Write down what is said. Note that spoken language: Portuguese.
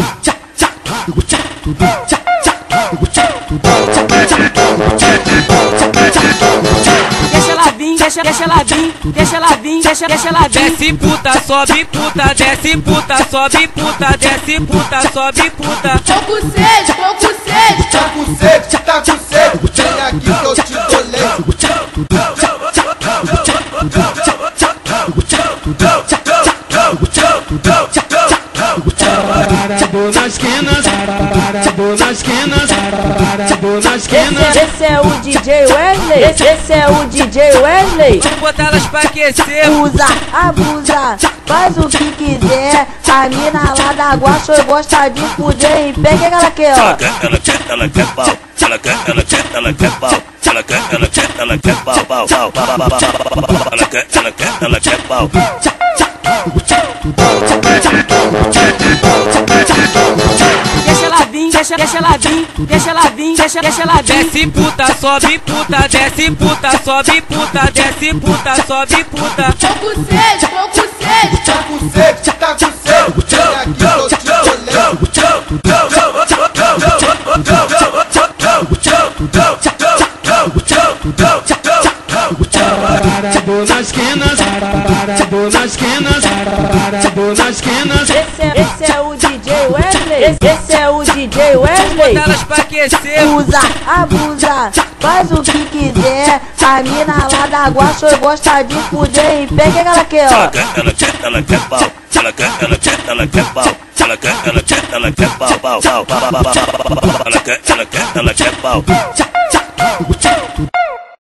Deixa ela vir, deixa ela vir, deixa ela vir, deixa ela vir. Desce puta, sobe puta, desce puta, sobe puta, desce puta, sobe puta. Tô com sede, tô com sede. Tá com sede, tá com sede. Vem aqui que eu te dou leite. Parado nas esquinas, parado nas esquinas, parado nas esquinas. Esse é o DJ Wesley, esse é o DJ Wesley. Vamos botar elas pra aquecer. Usa, abusa, faz o que quiser. A mina lá da Guaxo gosta de fuder em pé, que ela quer, ó. Ela quer pau. Ela quer pau. Ela quer pau, pau. Ela quer pau. Deixa ela vir, deixa ela vir, deixa ela vir, deixa ela vir. Desce puta, sobe puta, desce puta, sobe puta, desce puta, sobe puta. Tô com sede, tô com sede. Tá com sede, tá com sede. Vem aqui que eu te dou Parado nas esquinas, parado nas esquinas, parado nas esquinas. Esse é o DJ Wesley, esse é o DJ Wesley. Botar elas pra aquecer. Usa, abusa, faz o que quiser. A mina lá da Guaxo gosta de fuder em pé, que ela quer, ó. Ela quer pau. Ela quer pau. Ela quer pau, pau. Ela quer pau.